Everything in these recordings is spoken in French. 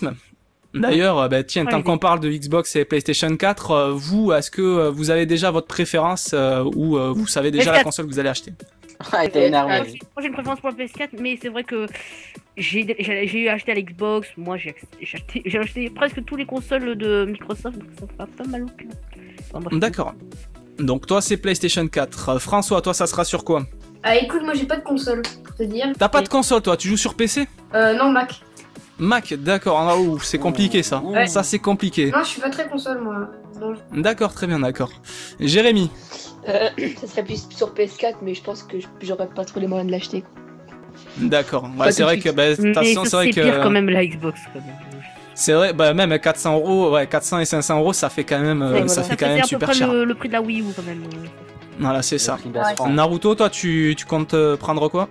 D'ailleurs, bah, tiens, tant qu'on parle de Xbox et PlayStation 4, vous, est-ce que vous avez déjà votre préférence ou vous savez déjà la console que vous allez acheter? Ah, t'es énervé. Moi j'ai une préférence pour la PS4, mais c'est vrai que j'ai eu acheté à l'Xbox. Moi j'ai acheté presque tous les consoles de Microsoft, donc ça fait pas mal au cul. Enfin, D'accord. Donc toi c'est PlayStation 4. François, toi ça sera sur quoi? Ah écoute, moi j'ai pas de console, pour te dire. T'as pas de console toi, tu joues sur PC? Non, Mac. Mac, d'accord. Ah, c'est compliqué ça. Ouais. Ça c'est compliqué. Non, je suis pas très console moi. Non. D'accord, très bien, d'accord. Jérémy? Ça serait plus sur PS4, mais je pense que j'aurais pas trop les moyens de l'acheter. D'accord. Ouais, c'est vrai que, bah, de toute façon, c'est vrai que. C'est pire quand même la Xbox. Quand même. C'est vrai, bah même 400 €, ouais, 400 et 500 €, ça fait quand même, ça fait quand même super cher. Le prix de la Wii U quand même. Voilà, c'est ça. Ouais. Naruto, toi, tu comptes prendre quoi?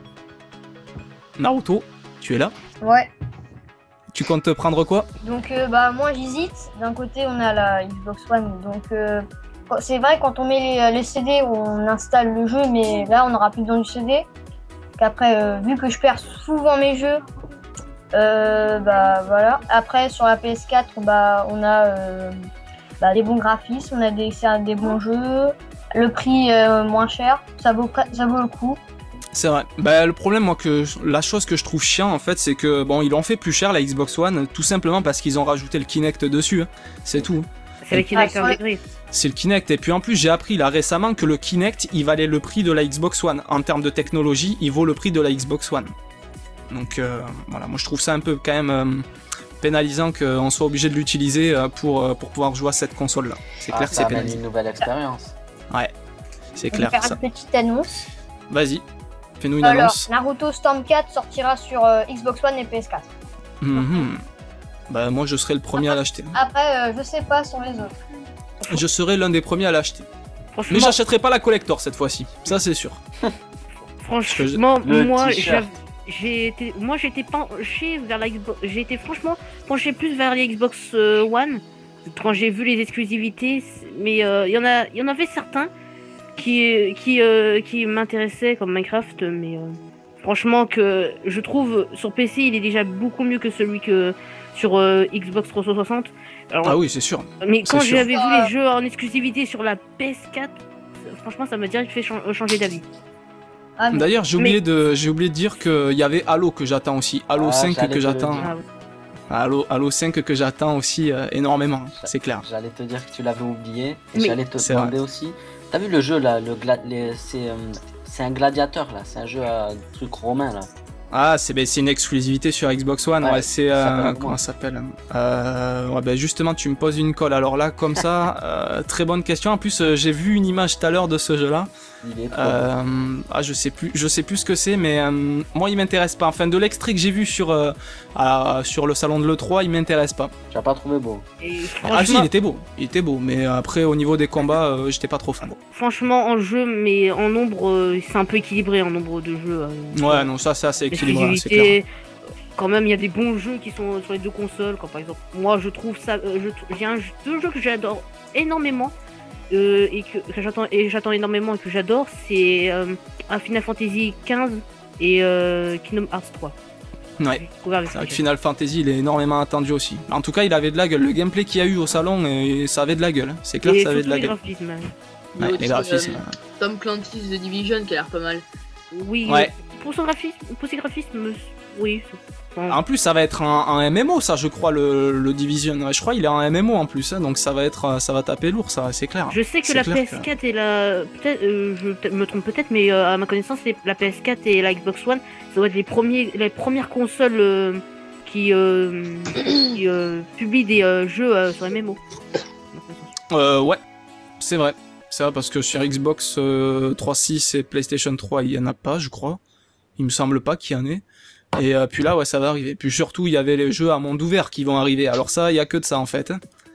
Naruto, tu es là? Ouais. Tu comptes prendre quoi? Donc bah moi j'hésite. D'un côté on a la Xbox One, donc c'est vrai quand on met les CD on installe le jeu, mais là on n'aura plus besoin du CD. Qu'après vu que je perds souvent mes jeux, bah voilà. Après sur la PS4 bah on a des bons graphismes, on a des bons jeux, le prix moins cher, ça vaut le coup. C'est vrai. Bah, le problème, moi, la chose que je trouve chiant, en fait, c'est que, bon, ils l'ont fait plus cher, la Xbox One, tout simplement parce qu'ils ont rajouté le Kinect dessus. Hein. C'est tout. C'est le Kinect intégré. C'est le Kinect. Et puis, en plus, j'ai appris là récemment que le Kinect, il valait le prix de la Xbox One. En termes de technologie, il vaut le prix de la Xbox One. Donc, voilà. Moi, je trouve ça un peu, quand même, pénalisant qu'on soit obligé de l'utiliser pour pouvoir jouer à cette console-là. C'est clair que c'est pénalisant. une nouvelle expérience. Ouais. C'est Je vais clair, faire ça. une petite annonce. Vas-y. Fais-nous une Alors, annonce. Naruto Storm 4 sortira sur Xbox One et PS4. Bah moi je serai le premier à l'acheter. Après, je sais pas sur les autres. Je serai l'un des premiers à l'acheter. Mais j'achèterai pas la collector cette fois-ci, ça c'est sûr. Franchement, moi j'étais penché vers la Xbox. J'ai été franchement penché plus vers la Xbox One quand j'ai vu les exclusivités. Mais il y en avait certains qui m'intéressait comme Minecraft, mais franchement que je trouve sur PC il est déjà beaucoup mieux que celui que sur Xbox 360. Alors, ah oui c'est sûr. Mais quand j'avais vu les jeux en exclusivité sur la PS4, franchement ça m'a direct fait changer d'avis. Ah, d'ailleurs j'ai oublié de dire qu'il y avait Halo que j'attends aussi. Halo 5 que j'attends. Halo 5 que j'attends aussi énormément, c'est clair. J'allais te dire que tu l'avais oublié et j'allais te demander aussi. T'as vu le jeu là, c'est un gladiateur là, c'est un jeu à truc romain là. Ah, c'est une exclusivité sur Xbox One, ouais, c'est comment ça s'appelle ouais, bah justement, tu me poses une colle. Alors là, comme ça, très bonne question. En plus, j'ai vu une image tout à l'heure de ce jeu-là. Je sais plus ce que c'est, mais moi, il m'intéresse pas. Enfin, de l'extrait que j'ai vu sur le salon de l'E3, il m'intéresse pas. Tu as pas trouvé beau? Ah si, il était beau, mais après, au niveau des combats, j'étais pas trop fan. Franchement, en jeu, mais en nombre, c'est un peu équilibré en nombre de jeux. Ouais, non, ça c'est équilibré, c'est clair. Quand même, il y a des bons jeux qui sont sur les deux consoles. Quand par exemple, moi, je trouve ça, j'ai deux jeux que j'adore énormément et que j'attends énormément et que j'adore, c'est Final Fantasy XV et Kingdom Hearts 3. Ouais, c'est vrai que Final Fantasy il est énormément attendu aussi. En tout cas, il avait de la gueule. Le gameplay qu'il y a eu au salon, ça avait de la gueule. C'est clair que ça avait de la gueule. Ouais, les graphismes. Tom Clancy's The Division qui a l'air pas mal. Oui, ouais. Pour ses graphismes, oui. En plus, ça va être un MMO, ça, je crois, le Division. Ouais, je crois qu'il est en MMO en plus, hein, donc ça va taper lourd, ça, c'est clair. Je sais que la PS4 et la, peut-être, je me trompe peut-être, mais à ma connaissance, la PS4 et la Xbox One, ça doit être les premières consoles qui publient des jeux sur MMO. Ouais, c'est vrai. C'est vrai parce que sur Xbox 3.6 et PlayStation 3, il y en a pas, je crois. Il me semble pas qu'il y en ait. Et puis là, ouais, ça va arriver. Puis surtout, il y avait les jeux à monde ouvert qui vont arriver. Alors ça, il y a que de ça en fait.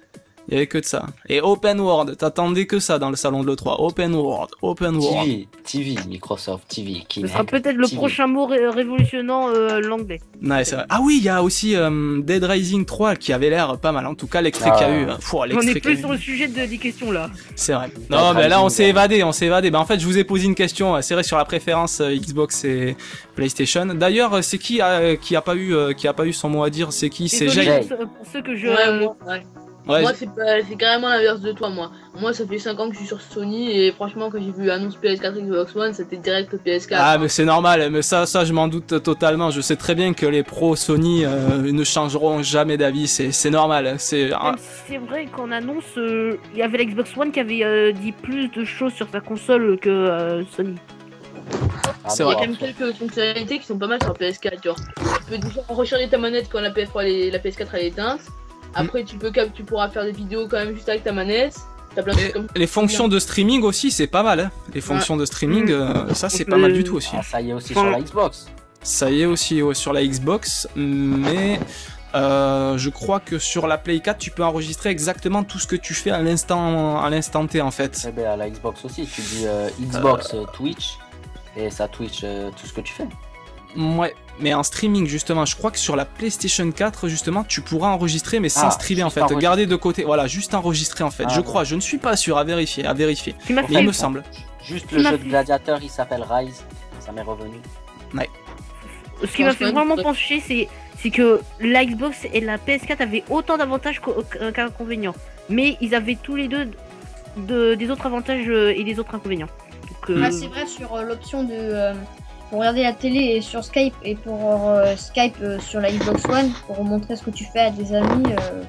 Il y avait que de ça. Et Open World, t'attendais que ça dans le salon de l'E3. Open World, Open World. TV, Microsoft TV. Ce sera peut-être le prochain mot révolutionnant l'anglais. Ouais, c'est vrai. Ah oui, il y a aussi Dead Rising 3 qui avait l'air pas mal. En tout cas, l'extrait qu'il y a eu. On est plus sur le sujet des questions là. C'est vrai. Non, mais là, on s'est évadé, Bah, en fait, je vous ai posé une question, c'est vrai, sur la préférence Xbox et PlayStation. D'ailleurs, c'est qui a pas eu son mot à dire? C'est qui? C'est Jay. Pour ceux que je... Ouais, moi, c'est carrément l'inverse de toi, moi. Moi, ça fait 5 ans que je suis sur Sony et franchement, quand j'ai vu l'annonce PS4 Xbox One, c'était direct le PS4. Ah, mais c'est normal, mais ça, je m'en doute totalement. Je sais très bien que les pros Sony ne changeront jamais d'avis, c'est normal. C'est vrai qu'en annonce, il y avait la Xbox One qui avait dit plus de choses sur sa console que Sony. C'est vrai. Il y a quand même quelques fonctionnalités qui sont pas mal sur la PS4, tu vois. Tu peux déjà recharger ta manette quand la PS3 la PS4 elle est éteinte. Après, tu pourras faire des vidéos quand même juste avec ta manette. Plein de comme... Les fonctions de streaming aussi, c'est pas mal. Hein. Les fonctions de streaming, ça c'est pas mal du tout aussi. Ça y est aussi sur la Xbox. Ça y est aussi sur la Xbox, mais je crois que sur la Play 4, tu peux enregistrer exactement tout ce que tu fais à l'instant T en fait. Eh ben, à la Xbox aussi, tu dis Xbox Twitch et ça Twitch tout ce que tu fais. Ouais, mais en streaming justement, je crois que sur la PlayStation 4 justement, tu pourras enregistrer mais sans streamer en fait, garder de côté, voilà, juste enregistrer en fait. Je crois, je ne suis pas sûr, à vérifier. Mais il me semble. Juste le jeu de gladiateur, il s'appelle Rise, ça m'est revenu. Ouais. Ce qui m'a fait vraiment pencher, c'est que la Xbox et la PS4 avaient autant d'avantages qu'inconvénients, mais ils avaient tous les deux des autres avantages et des autres inconvénients. Donc, c'est vrai sur l'option de pour regarder la télé et sur Skype et pour Skype sur la Xbox One pour montrer ce que tu fais à des amis.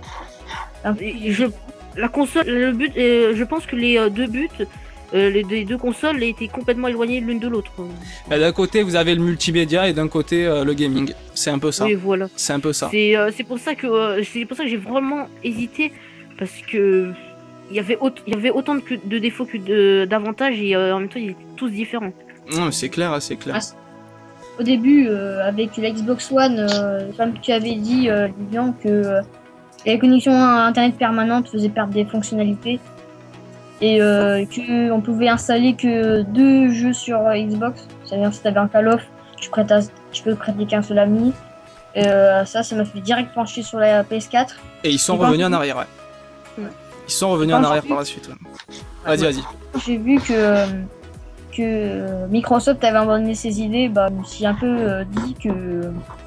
La console, le but, je pense que les deux buts, les deux consoles étaient complètement éloignées l'une de l'autre. D'un côté vous avez le multimédia et d'un côté le gaming. C'est un peu ça. Oui, voilà. C'est un peu ça. C'est pour ça que j'ai vraiment hésité parce que il y avait autant de défauts que d'avantages et en même temps ils étaient tous différents. Non, c'est clair, c'est clair. Au début, avec la Xbox One, comme tu avais dit, Vivian, que la connexion à Internet permanente faisait perdre des fonctionnalités et qu'on pouvait installer que 2 jeux sur Xbox. C'est-à-dire si tu avais un Call of, tu peux prêter qu'un seul ami. Ça m'a fait direct pencher sur la PS4. Et ils sont revenus en arrière, ouais. Ils sont revenus en arrière par la suite. Ouais. Vas-y. J'ai vu que Microsoft avait abandonné ses idées, je me suis un peu dit que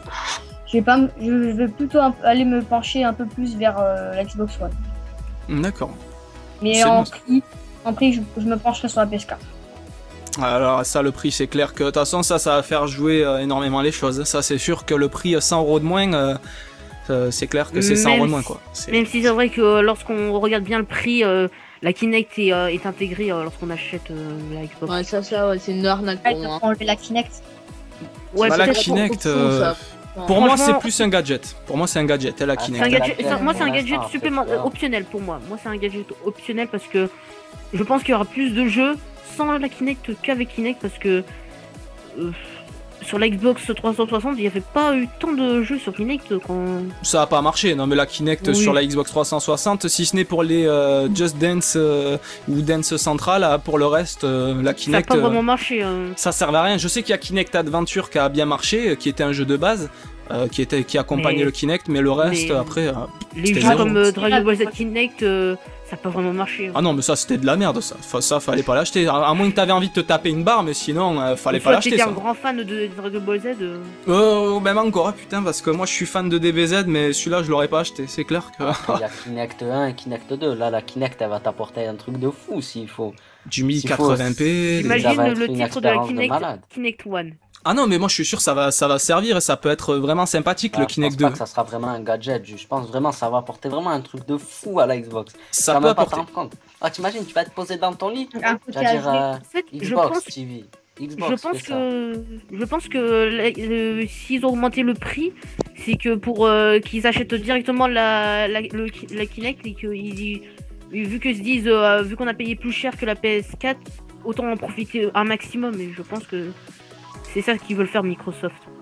je vais plutôt aller me pencher un peu plus vers la Xbox One. D'accord. Mais en prix, je me pencherai sur la PS4. Alors ça, le prix, c'est clair que de toute façon ça va faire jouer énormément les choses. Ça, c'est sûr que le prix 100 € de moins, c'est clair que c'est 100 € de moins quoi. Même si c'est vrai que lorsqu'on regarde bien le prix, la Kinect est intégrée lorsqu'on achète la Xbox. Ouais, c'est une arnaque pour moi. Enlever la Kinect. Ouais, la Kinect, pour moi c'est plus un gadget. Pour moi c'est un gadget, la Kinect. Moi c'est un gadget optionnel pour moi. Moi c'est un gadget optionnel parce que je pense qu'il y aura plus de jeux sans la Kinect qu'avec Kinect parce que sur la Xbox 360, il n'y avait pas eu tant de jeux sur Kinect quand... Ça a pas marché, non mais la Kinect sur la Xbox 360, si ce n'est pour les Just Dance ou Dance Central, pour le reste, la Kinect... Ça n'a pas vraiment marché. Ça servait à rien. Je sais qu'il y a Kinect Adventure qui a bien marché, qui était un jeu de base, qui accompagnait le Kinect, mais le reste, après... les jeux comme Dragon Ball Z Kinect... ça n'a pas vraiment marché. Ah non, mais ça c'était de la merde, ça fallait pas l'acheter. À moins que t'avais envie de te taper une barre, mais sinon fallait pas l'acheter. T'étais un grand fan de Dragon Ball Z même encore, putain, parce que moi je suis fan de DBZ, mais celui-là je l'aurais pas acheté, c'est clair que. Il y a Kinect 1 et Kinect 2. Là, la Kinect elle va t'apporter un truc de fou s'il faut. Du 1080p. Imagine le titre de la Kinect One. Ah non, mais moi je suis sûr ça va servir et ça peut être vraiment sympathique le Kinect 2. Je pense pas que ça sera vraiment un gadget, je pense vraiment ça va apporter vraiment un truc de fou à la Xbox. Ça peut apporter. Ah, t'imagines, tu vas te poser dans ton lit, tu vas dire Xbox TV. Xbox, je pense que s'ils ont augmenté le prix, c'est que pour qu'ils achètent directement la Kinect et qu'ils vu que se disent vu qu'on a payé plus cher que la PS4, autant en profiter un maximum et je pense que c'est ça qu'ils veulent faire Microsoft.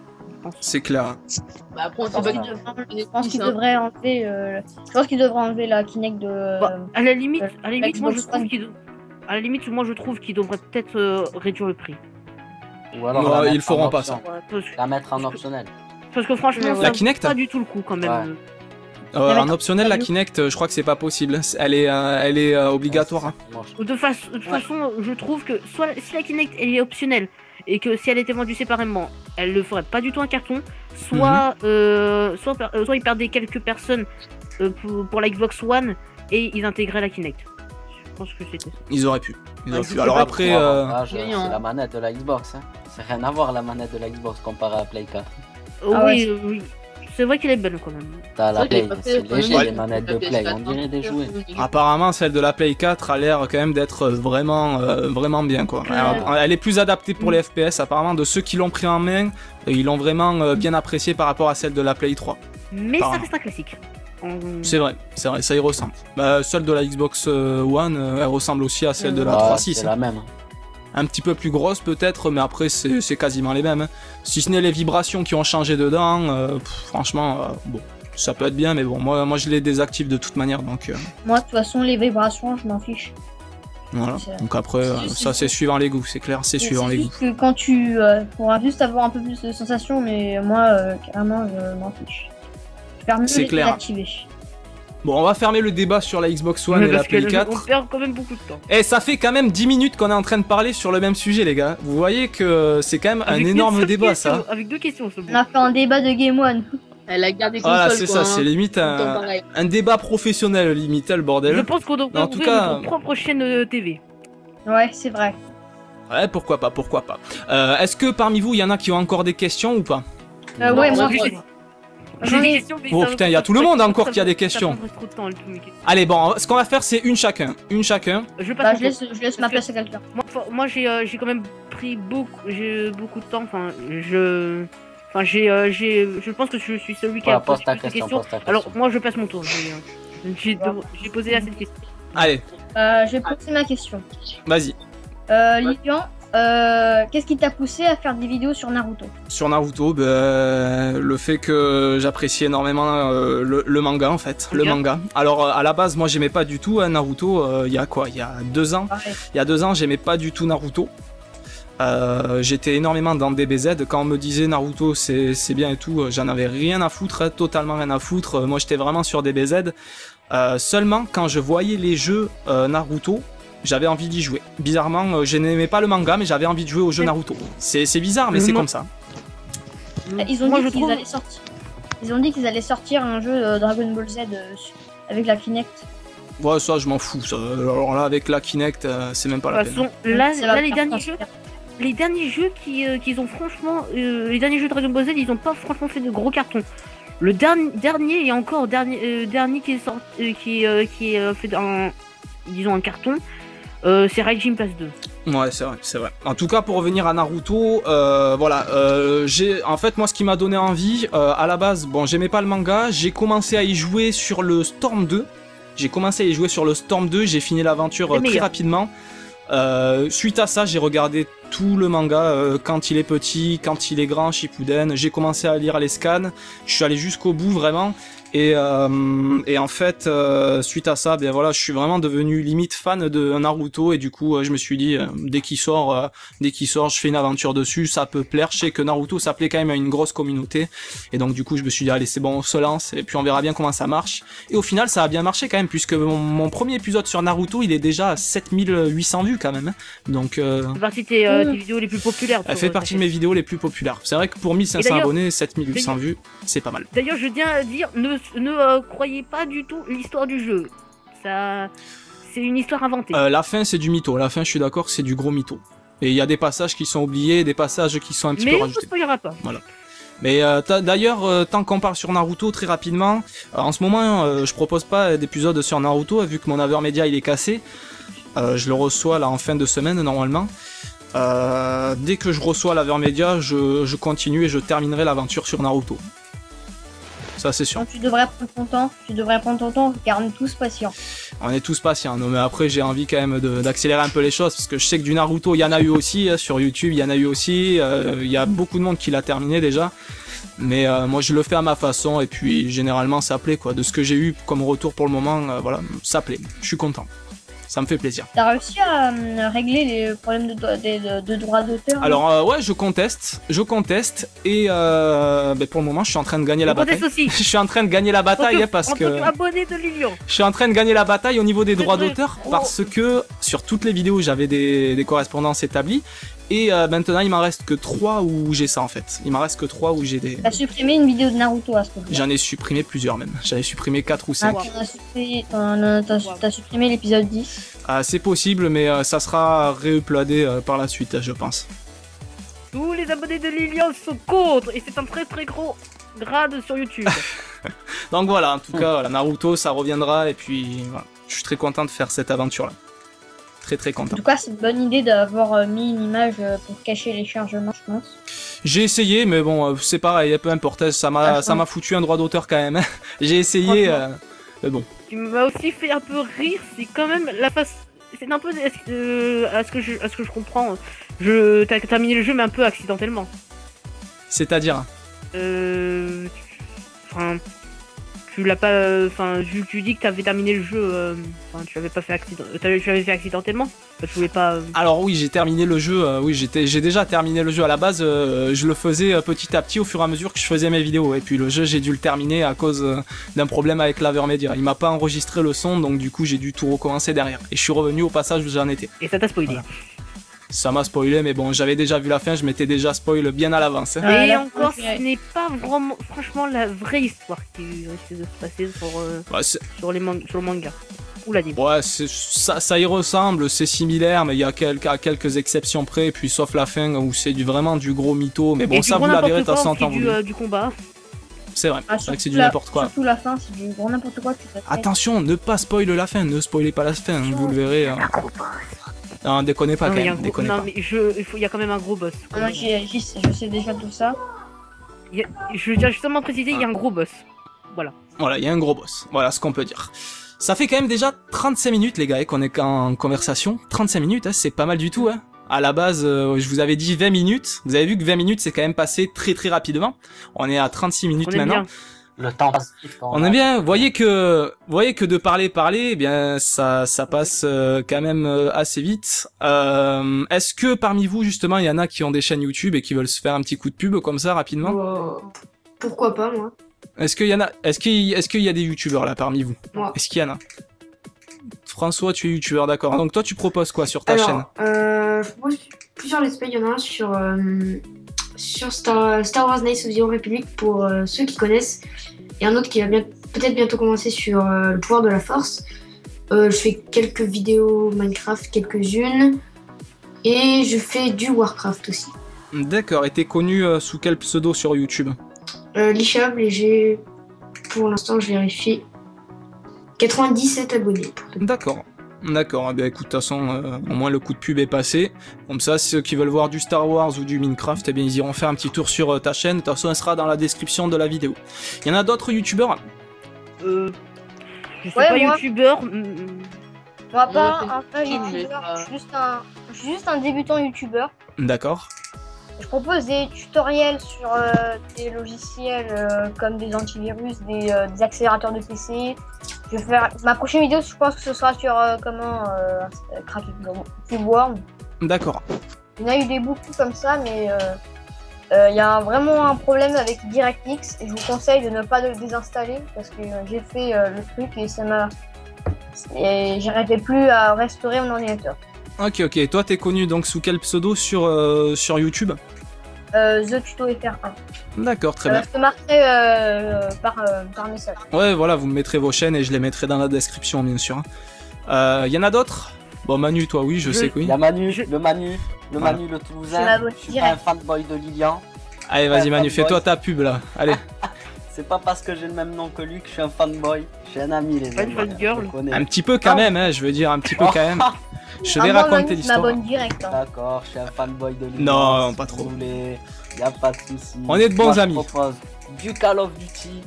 pense. C'est clair. Bah, après, on Je sait pas je pense qu'il devrait enlever. Je pense qu'il devrait enlever la Kinect de. Bah, à la limite, moi je Xbox trouve One. à la limite, moi je trouve qu'il devrait peut-être réduire le prix. Ou alors Non, la ils mettre le feront en pas, option. La La mettre en optionnel. Parce que franchement, La ça Kinect vaut pas du tout le coup quand même. Ouais. En optionnel, la Kinect, je crois que c'est pas possible. Elle est obligatoire. Hein. De façon, je trouve que soit si la Kinect elle est optionnelle et que si elle était vendue séparément, elle ne ferait pas du tout un carton. Soit, soit ils perdaient quelques personnes pour la Xbox One et ils intégraient la Kinect. Je pense que c'était ça. Ils auraient pu. je Alors sais pas après, C'est la manette de la Xbox. Hein. C'est rien à voir la manette de la Xbox comparée à la Play 4. Oui, oui. C'est vrai qu'elle est belle quand même. T'as la vrai qu'elle est Play, pas c'est faite léger pour les manettes de Play, on dirait des jouets. apparemment, celle de la Play 4 a l'air quand même d'être vraiment bien quoi. Alors, elle est plus adaptée pour les FPS. Apparemment, de ceux qui l'ont pris en main, ils l'ont vraiment bien appréciée par rapport à celle de la Play 3. Mais ça Apparemment. reste un classique. C'est vrai, ça y ressemble. Bah, celle de la Xbox One, elle ressemble aussi à celle de la 3.6. C'est la même. Un petit peu plus grosse peut-être, mais après c'est quasiment les mêmes. Hein. Si ce n'est les vibrations qui ont changé dedans, franchement, bon, ça peut être bien, mais bon, moi je les désactive de toute manière, donc Moi, de toute façon, les vibrations, je m'en fiche. voilà. C'est- Donc après, ça c'est suivant les goûts, c'est clair, c'est suivant les goûts. juste que quand tu pourras juste avoir un peu plus de sensations, mais moi, carrément, je m'en fiche. Je perds mieux C'est les clair. désactiver. Bon, on va fermer le débat sur la Xbox One et la Parce que Play 4. on perd quand même beaucoup de temps. Et ça fait quand même 10 minutes qu'on est en train de parler sur le même sujet, les gars. Vous voyez que c'est quand même un Avec énorme une seule débat, question, ça. Avec deux questions, c'est bon. On a fait un débat de Game One. Elle a gardé console. Voilà, c'est quoi, ça, hein. c'est limite Tout le temps pareil. un débat professionnel, limite, hein, le bordel. Je pense qu'on devrait En tout ouvrir cas, notre propre chaîne TV. Ouais, c'est vrai. Ouais, pourquoi pas, pourquoi pas. Est-ce que parmi vous, il y en a qui ont encore des questions ou pas? Ouais, Non, moi, j'ai- J'ai des questions, mais Oh, ça- putain, il y a tout le ça- monde ça- encore ça- qui a des ça questions. prendrait trop de temps, tous mes questions. Allez, bon, ce qu'on va faire, c'est une chacun. Une chacun. Je bah, passe je mon tour. laisse ma place à quelqu'un. Moi, j'ai quand même pris beaucoup de temps. Enfin, je pense que je suis celui qui a Voilà, pose posé ta plus de question, questions. pose ta question. Alors, moi, je passe mon tour. J'ai posé assez de questions. Allez, Je vais poser ma question. vas-y. Lilian, qu'est-ce qui t'a poussé à faire des vidéos sur Naruto? Sur Naruto, le fait que j'apprécie énormément le manga en fait, le manga. Alors à la base, moi j'aimais pas du tout Naruto. Il y a quoi? Il y a 2 ans. Pareil. Il y a 2 ans, j'aimais pas du tout Naruto. J'étais énormément dans DBZ. Quand on me disait Naruto c'est bien et tout, j'en avais rien à foutre, hein, totalement rien à foutre. Moi j'étais vraiment sur DBZ. Seulement quand je voyais les jeux Naruto, j'avais envie d'y jouer. Bizarrement, je n'aimais pas le manga, mais j'avais envie de jouer au jeu Naruto. C'est bizarre, mais c'est comme ça. Ils ont Moi, dit je qu'ils trouve- allaient sortir. Ils ont dit qu'ils allaient sortir un jeu Dragon Ball Z avec la Kinect. Ouais, ça, je m'en fous. Ça. Alors là, avec la Kinect, c'est même pas De la toute peine. façon, là, Ça va les faire derniers jeux, qu'ils ont franchement, les derniers jeux Dragon Ball Z, ils ont pas franchement fait de gros cartons. Le dernier et encore dernier qui est sorti, qui est fait un carton, c'est Raijin Place 2. Ouais, c'est vrai, c'est vrai. En tout cas, pour revenir à Naruto, voilà, en fait, moi, ce qui m'a donné envie, à la base, bon, j'aimais pas le manga, j'ai commencé à y jouer sur le Storm 2. J'ai fini l'aventure C'est très meilleur. rapidement. Suite à ça, j'ai regardé tout le manga, quand il est petit, quand il est grand, Shippuden. J'ai commencé à lire les scans, je suis allé jusqu'au bout vraiment. Et en fait, suite à ça, bien voilà, je suis vraiment devenu limite fan de Naruto et du coup, je me suis dit dès qu'il sort, je fais une aventure dessus, ça peut plaire. Je sais que Naruto, ça plaît quand même à une grosse communauté et donc du coup, je me suis dit allez, c'est bon, on se lance et puis on verra bien comment ça marche. Et au final, ça a bien marché quand même puisque mon premier épisode sur Naruto, il est déjà à 7800 vues quand même. Donc, C'est partie de tes vidéos les plus populaires. elle fait partie de mes vidéos les plus populaires. C'est vrai que pour 1500 Et d'ailleurs- abonnés, 7800 vues, c'est pas mal. D'ailleurs, je tiens à dire, ne croyez pas du tout l'histoire du jeu. Ça, c'est une histoire inventée. La fin, c'est du mytho. La fin, je suis d'accord, c'est du gros mytho. Et il y a des passages qui sont oubliés, des passages qui sont un petit Mais peu on ne rajoutés. spoilera pas. Mais d'ailleurs, tant qu'on parle sur Naruto, très rapidement, en ce moment, je propose pas d'épisode sur Naruto, vu que mon Avermedia, il est cassé. Je le reçois là en fin de semaine, normalement. Dès que je reçois l'Avermedia, je continue et je terminerai l'aventure sur Naruto. Ça, c'est sûr. Donc, tu devrais prendre ton temps, car on est tous patients. On est tous patients, non, mais après j'ai envie quand même d'accélérer un peu les choses parce que je sais que du Naruto il y en a eu aussi sur YouTube, il y en a eu aussi, il y a beaucoup de monde qui l'a terminé déjà Mais moi je le fais à ma façon et puis généralement ça plaît quoi. De ce que j'ai eu comme retour pour le moment, voilà, ça plaît. Je suis content. Ça me fait plaisir. T'as réussi à régler les problèmes de droit d'auteur? Alors ouais, je conteste et pour le moment je suis en train de gagner la bataille. Aussi. Je suis en train de gagner la bataille parce que abonné de Lilian. Je suis en train de gagner la bataille au niveau des droits d'auteur parce que sur toutes les vidéos j'avais des correspondances établies et maintenant il m'en reste que 3 où j'ai ça en fait. Il m'en reste que 3 où j'ai des... T'as supprimé une vidéo de Naruto à ce moment-là. J'en ai supprimé plusieurs même. J'en ai supprimé 4 ou 5. T'as supprimé l'épisode 10. C'est possible mais ça sera réuploadé par la suite je pense. Tous les abonnés de Lilian sont contre et c'est un très très gros grade sur YouTube. Donc voilà, en tout cas, voilà, Naruto ça reviendra et puis voilà. Je suis très content de faire cette aventure là. Très très content. En tout cas, c'est une bonne idée d'avoir mis une image pour cacher les chargements, je pense. J'ai essayé, mais bon, c'est pareil, peu importe, ça m'a foutu un droit d'auteur quand même. J'ai essayé, mais bon. Ce qui m'a aussi fait un peu rire, c'est quand même la face. C'est un peu à ce que je comprends. T'as terminé le jeu, mais un peu accidentellement. C'est-à-dire Enfin. Tu l'as pas. Enfin, tu dis que t'avais terminé le jeu. Enfin, tu l'avais pas fait tu l'avais fait accidentellement. Enfin, tu voulais pas. Alors oui, j'ai terminé le jeu. Oui, j'ai déjà terminé le jeu à la base. Je le faisais petit à petit au fur et à mesure que je faisais mes vidéos. Et puis le jeu, j'ai dû le terminer à cause d'un problème avec l'Avermedia. Il m'a pas enregistré le son, donc du coup, j'ai dû tout recommencer derrière. Et je suis revenu au passage où j'en étais. Et ça t'a spoilé. Voilà. Ça m'a spoilé, mais bon, j'avais déjà vu la fin, je m'étais déjà spoilé bien à l'avance. Hein. Et encore, ce n'est pas vraiment, franchement, la vraie histoire qui risque de se passer sur le manga. Ou l'anime. Ouais, ça y ressemble, c'est similaire, mais il y a quelques exceptions près, puis sauf la fin où c'est vraiment du gros mytho. Mais bon, ça vous la verrez de toute façon en temps voulu. Du combat. C'est vrai, c'est vrai que c'est du n'importe quoi. Surtout la fin, c'est du gros n'importe quoi. Attention, ne pas spoil la fin, ne spoilez pas la fin, vous le verrez. Non, déconnez pas quand même, déconnez pas. Non, mais il y a quand même un gros boss. Non, je sais déjà tout ça. Je veux dire justement préciser, il y a un gros boss. Voilà. Voilà, il y a un gros boss, voilà ce qu'on peut dire. Ça fait quand même déjà 35 minutes les gars, qu'on est en conversation. 35 minutes, hein, c'est pas mal du tout. Hein. À la base, je vous avais dit 20 minutes. Vous avez vu que 20 minutes, c'est quand même passé très très rapidement. On est à 36 minutes maintenant. Bien. Le temps passe. On aime bien. Voyez que de parler, eh bien ça passe quand même assez vite. Est-ce que parmi vous justement, il y en a qui ont des chaînes YouTube et qui veulent se faire un petit coup de pub comme ça rapidement? Pourquoi pas moi? Est-ce qu'il y a des youtubeurs là parmi vous? Moi. Est-ce qu'il y en a? François, tu es youtubeur, d'accord. Donc toi, tu proposes quoi sur ta chaîne? Je propose plusieurs let's play. Il y en a un sur Star Wars Knights of the Old Republic pour ceux qui connaissent, et un autre qui va peut-être bientôt commencer sur le pouvoir de la force. Je fais quelques vidéos Minecraft, quelques-unes, et je fais du Warcraft aussi. D'accord, et t'es connu sous quel pseudo sur YouTube? Lichable, et j'ai, pour l'instant, je vérifie, 97 abonnés. D'accord. D'accord, eh bien écoute, de toute façon, au moins le coup de pub est passé. Comme ça, ceux qui veulent voir du Star Wars ou du Minecraft, eh bien ils iront faire un petit tour sur ta chaîne. De toute façon, elle sera dans la description de la vidéo. Il y en a d'autres youtubeurs? Je sais pas, youtubeur. Moi pas un youtubeur, je suis juste un débutant youtubeur. D'accord. Je propose des tutoriels sur des logiciels comme des antivirus, des accélérateurs de PC. Je vais faire ma prochaine vidéo, je pense que ce sera sur comment craquer Cubeworm. D'accord. Il y en a eu beaucoup comme ça, mais il y a vraiment un problème avec DirectX et je vous conseille de ne pas le désinstaller parce que j'ai fait le truc et ça m'a... Et j'arrivais plus à restaurer mon ordinateur. Ok, ok. Toi, t'es connu donc sous quel pseudo sur YouTube? The Tuto FR1. D'accord, très bien. Je te marquerai par message. Ouais, voilà, vous me mettrez vos chaînes et je les mettrai dans la description, bien sûr. Y en a d'autres? Bon, Manu, toi, oui, je sais que oui. Il y a Manu, le Manu le Toulousain. Je suis pas un fanboy de Lilian. Allez, vas-y, Manu, fais-toi ta pub là. Allez. C'est pas parce que j'ai le même nom que lui que je suis un fanboy. Je suis un ami, les amis. Un petit peu quand même, hein, je veux dire, un petit peu quand même. Je vais raconter l'histoire. D'accord, je suis un fanboy de Lilian. Non, pas trop. Y a pas de soucis. On est de bons amis. Je propose du Call of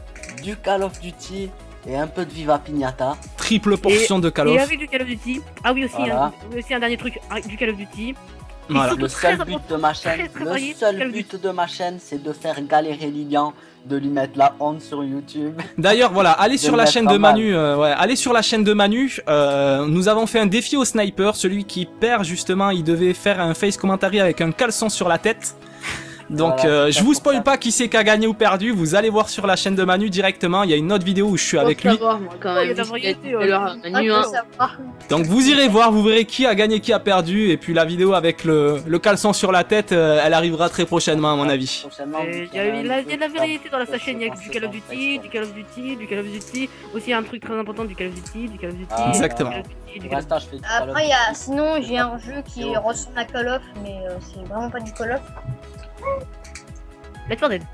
Duty et un peu de Viva Pignata. Triple portion de Call of. Et avec du Call of Duty. Ah oui, aussi, voilà. Aussi un dernier truc, du Call of Duty. Voilà. Le seul but de ma chaîne, c'est de faire galérer Lilian, de lui mettre la honte sur YouTube. D'ailleurs, voilà, allez sur la chaîne de Manu. Allez sur la chaîne de Manu. Nous avons fait un défi au sniper. Celui qui perd, justement, il devait faire un face commentary avec un caleçon sur la tête. Donc voilà, je vous spoil pas qui c'est qui a gagné ou perdu, vous allez voir sur la chaîne de Manu directement, il y a une autre vidéo où je suis avec lui. Donc vous irez voir, vous verrez qui a gagné, qui a perdu, et puis la vidéo avec le caleçon sur la tête, elle arrivera très prochainement à mon avis. Il y a de la vérité dans sa chaîne, il y a du Call of Duty, du Call of Duty, du Call of Duty, aussi un truc très important du Call of Duty, du Call of Duty. Exactement. Après, sinon j'ai un jeu qui ressemble à Call of, mais c'est vraiment pas du Call of. Left 4 Dead.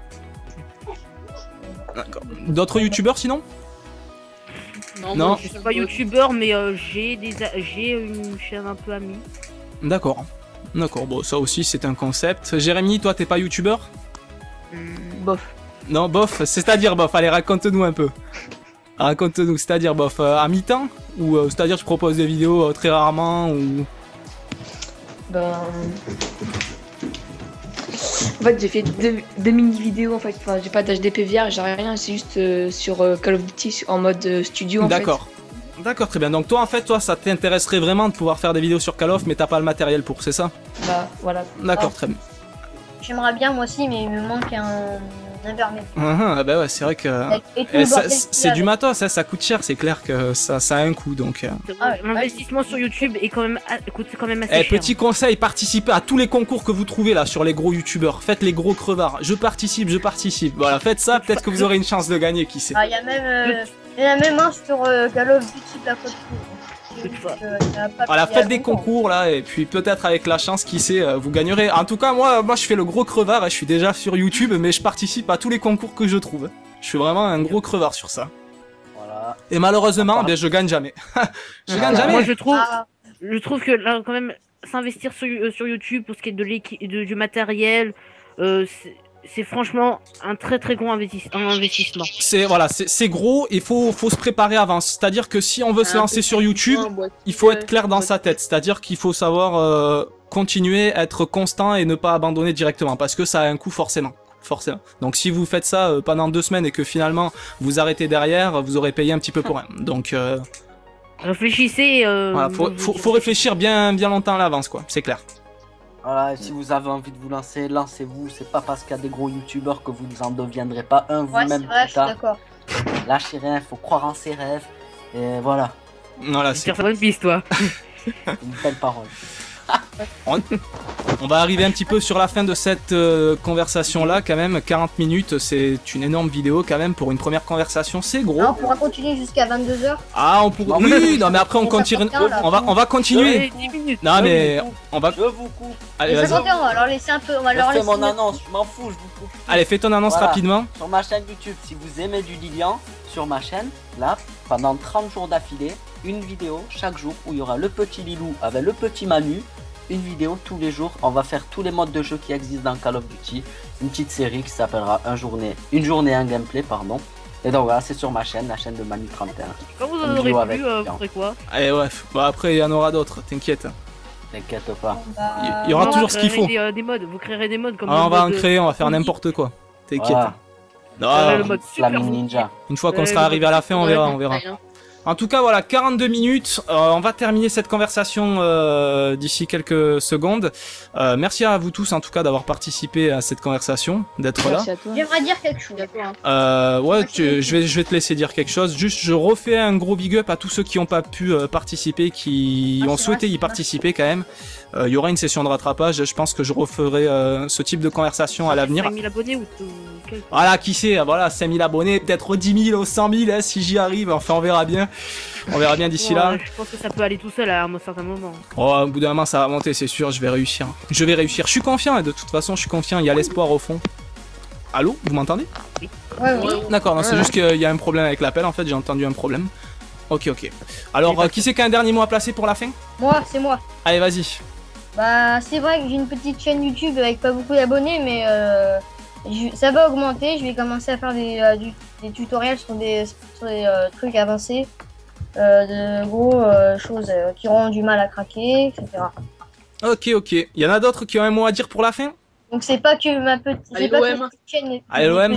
D'autres youtubeurs sinon? Non, je suis pas youtubeur, mais j'ai une chaîne un peu amie. D'accord. D'accord, bon ça aussi c'est un concept. Jérémy, toi t'es pas youtubeur? Bof. Non, bof, c'est-à-dire bof, allez raconte-nous un peu. Raconte-nous, c'est-à-dire bof, à mi-temps? Ou c'est-à-dire je propose des vidéos très rarement ou... En fait, j'ai fait deux mini-vidéos, en fait. Enfin, j'ai pas d'HDP vierge, j'ai rien, c'est juste sur Call of Duty en mode studio, en fait. D'accord. D'accord, très bien. Donc toi, en fait, ça t'intéresserait vraiment de pouvoir faire des vidéos sur Call of, mais t'as pas le matériel pour, c'est ça? Bah, voilà. D'accord, très bien. J'aimerais bien, moi aussi, mais il me manque un intermédiaire. Bah ouais, c'est vrai que... c'est du matos, ça coûte cher, c'est clair que ça a un coût, donc... L'investissement sur YouTube est coûte quand même assez cher. Petit conseil, participez à tous les concours que vous trouvez là sur les gros youtubeurs. Faites les gros crevards. Je participe. Voilà, faites ça, peut-être que vous aurez une chance de gagner, qui sait. Il y a même un sur Call of Duty Black Ops 2. Voilà, faites des concours là, et puis peut-être avec la chance, qui sait, vous gagnerez. En tout cas, moi je fais le gros crevard, et je suis déjà sur YouTube, mais je participe à tous les concours que je trouve. Je suis vraiment un gros crevard sur ça. Voilà. Et malheureusement, je gagne jamais. Je gagne jamais. Moi je trouve que là quand même s'investir sur YouTube pour ce qui est du matériel, c'est franchement un très très gros investissement. C'est gros, et faut se préparer avant. C'est-à-dire que si on veut se lancer sur YouTube, il faut être clair dans sa tête. C'est-à-dire qu'il faut savoir continuer, être constant et ne pas abandonner directement, parce que ça a un coût forcément. Donc si vous faites ça pendant 2 semaines et que finalement vous arrêtez derrière, vous aurez payé un petit peu pour rien. Donc réfléchissez. Voilà, faut réfléchir bien longtemps à l'avance, quoi. C'est clair. Voilà, si vous avez envie de vous lancer, lancez-vous. C'est pas parce qu'il y a des gros youtubeurs que vous n'en deviendrez pas un vous-même plus tard. D'accord. Lâchez rien, faut croire en ses rêves. Et voilà. Voilà, c'est une piste, toi. Une belle parole. On va arriver un petit peu sur la fin de cette conversation là, quand même. 40 minutes, c'est une énorme vidéo quand même pour une première conversation, c'est gros. Ah, on pourra continuer jusqu'à 22h. Ah, on pourra. Oui, non mais après on continue. On va continuer. Non mais on va. Je vous coupe. Allez, vas-y. On va leur laisser un peu. On va leur laisser mon annonce, je m'en fous, je vous coupe. Allez, fais ton annonce rapidement. Sur ma chaîne YouTube, si vous aimez du Lilian, sur ma chaîne, là, pendant 30 jours d'affilée, une vidéo chaque jour où il y aura le petit Lilou avec le petit Manu. Une vidéo tous les jours, on va faire tous les modes de jeu qui existent dans Call of Duty. Une petite série qui s'appellera Une journée un gameplay, pardon. Et donc voilà, c'est sur ma chaîne, la chaîne de Manu 31. Quand vous en aurez plus, vous ferez quoi? Allez, ouais, bah après il y en aura d'autres, t'inquiète. T'inquiète pas. Il y aura toujours ce qu'il faut. Des modes, vous créerez des modes comme on va en créer, on va faire n'importe quoi. T'inquiète. Voilà. Le mode Flaming Ninja. Une fois qu'on sera arrivé à la fin, on verra. En tout cas, voilà, 42 minutes. On va terminer cette conversation d'ici quelques secondes. Merci à vous tous, en tout cas, d'avoir participé à cette conversation, d'être là. J'aimerais dire quelque chose. Je vais te laisser dire quelque chose. Juste, je refais un gros big up à tous ceux qui n'ont pas pu participer, qui ont souhaité y participer quand même. Il y aura une session de rattrapage. Je pense que je referai ce type de conversation à l'avenir. 5000 abonnés ou voilà, qui sait, voilà, 5000 abonnés, peut-être 10 000 ou 100 000, hein, si j'y arrive. Enfin, on verra bien. On verra bien d'ici là. Je pense que ça peut aller tout seul à un certain moment. Oh, au bout d'un moment, ça va monter, c'est sûr, je vais réussir. Je suis confiant, et de toute façon, je suis confiant, il y a l'espoir au fond. Allô, vous m'entendez? Oui. Ouais. D'accord, c'est juste qu'il y a un problème avec l'appel, en fait, j'ai entendu un problème. Ok. Alors, qui c'est qui a un dernier mot à placer pour la fin? Moi, c'est moi. Allez, vas-y. Bah, c'est vrai que j'ai une petite chaîne YouTube avec pas beaucoup d'abonnés, mais ça va augmenter. Je vais commencer à faire des tutoriels sur des trucs avancés, de gros choses qui auront du mal à craquer, etc. Ok, ok. Il y en a d'autres qui ont un mot à dire pour la fin? Donc c'est pas que ma petite, Allez, c'est pas que l'OM. ma petite chaîne. Allez, l'OM.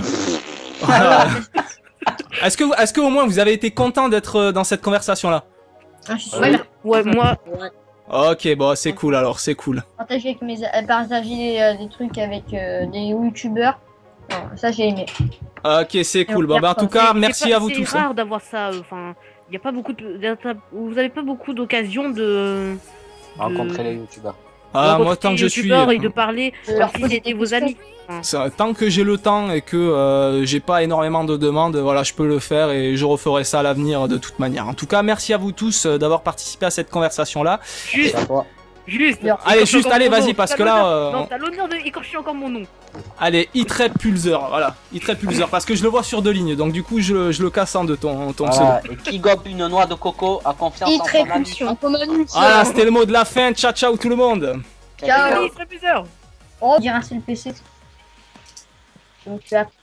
Est-ce que au moins vous avez été content d'être dans cette conversation-là? Ah, je suis Ouais. super. Ouais, moi, Ok, bon, c'est cool alors, c'est cool. Partager des trucs avec des youtubeurs. Non, ça j'ai aimé. Ok, c'est cool. Bon, bah, en tout cas, merci à vous tous. C'est rare d'avoir ça. Enfin, il y a pas beaucoup vous avez pas beaucoup d'occasions de Rencontrer les youtubeurs. Ah, rencontrer moi, tant que les je suis. youtubeurs et de parler Leur comme si poser c'était des vos questions. amis. Tant que j'ai le temps et que j'ai pas énormément de demandes, voilà, je peux le faire et je referai ça à l'avenir de toute manière. En tout cas, merci à vous tous d'avoir participé à cette conversation-là. Juste, C'est à toi. juste. Allez, écorche juste, encore allez, mon nom. vas-y, parce T'as que là, l'honneur- Non, t'as l'honneur d'écorcher encore mon nom. Allez, Pulsar, voilà, Pulsar, parce que je le vois sur 2 lignes, donc du coup, je le casse en 2 ton pseudo. Voilà. Et qui gobe une noix de coco a confiance en son ami. Voilà, c'était le mot de la fin. Ciao, ciao tout le monde. Ciao. Allez, très bizarre. Oh, on dirait c'est le PC. Donc, tu as